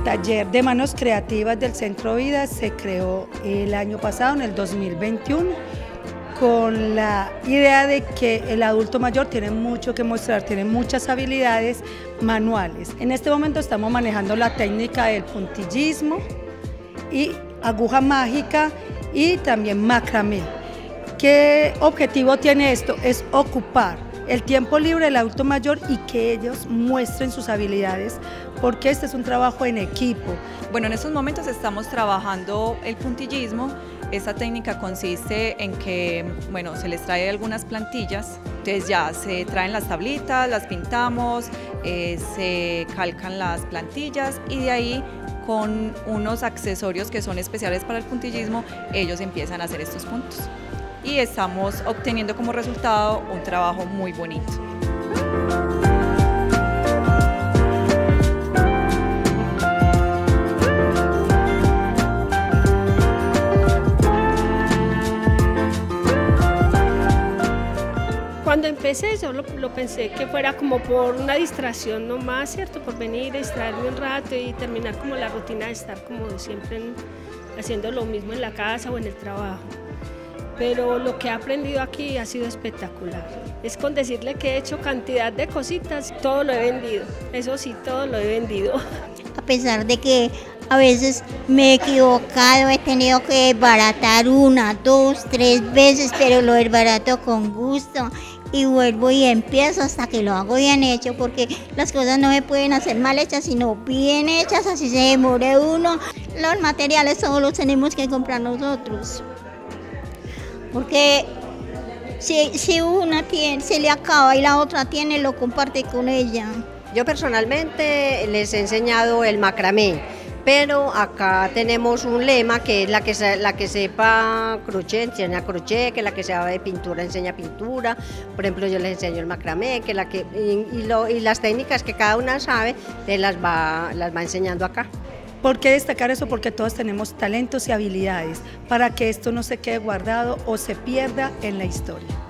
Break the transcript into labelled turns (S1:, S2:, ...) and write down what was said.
S1: taller de manos creativas del Centro Vida se creó el año pasado, en el 2021, con la idea de que el adulto mayor tiene mucho que mostrar, tiene muchas habilidades manuales. En este momento estamos manejando la técnica del puntillismo y aguja mágica y también macramé. ¿Qué objetivo tiene esto? Es ocupar el tiempo libre del adulto mayor y que ellos muestren sus habilidades, porque este es un trabajo en equipo.
S2: Bueno, en estos momentos estamos trabajando el puntillismo. Esta técnica consiste en que, bueno, se les trae algunas plantillas, entonces ya se traen las tablitas, las pintamos, se calcan las plantillas y de ahí con unos accesorios que son especiales para el puntillismo, ellos empiezan a hacer estos puntos. Y estamos obteniendo como resultado un trabajo muy bonito.
S3: Cuando empecé yo lo pensé que fuera como por una distracción nomás, ¿cierto? Por venir a distraerme un rato y terminar como la rutina de estar como siempre haciendo lo mismo en la casa o en el trabajo. Pero lo que he aprendido aquí ha sido espectacular. Es con decirle que he hecho cantidad de cositas, todo lo he vendido, eso sí, todo lo he vendido.
S4: A pesar de que a veces me he equivocado, he tenido que desbaratar 1, 2, 3 veces, pero lo desbarato con gusto y vuelvo y empiezo hasta que lo hago bien hecho, porque las cosas no se pueden hacer mal hechas, sino bien hechas, así se demore uno. Los materiales todos los tenemos que comprar nosotros. Porque si una tiene, se le acaba y la otra tiene, lo comparte con ella.
S5: Yo personalmente les he enseñado el macramé, pero acá tenemos un lema que es la que sepa crochet, enseña crochet, que la que sepa de pintura enseña pintura. Por ejemplo, yo les enseño el macramé, y las técnicas que cada una sabe, las va enseñando acá.
S1: ¿Por qué destacar eso? Porque todos tenemos talentos y habilidades para que esto no se quede guardado o se pierda en la historia.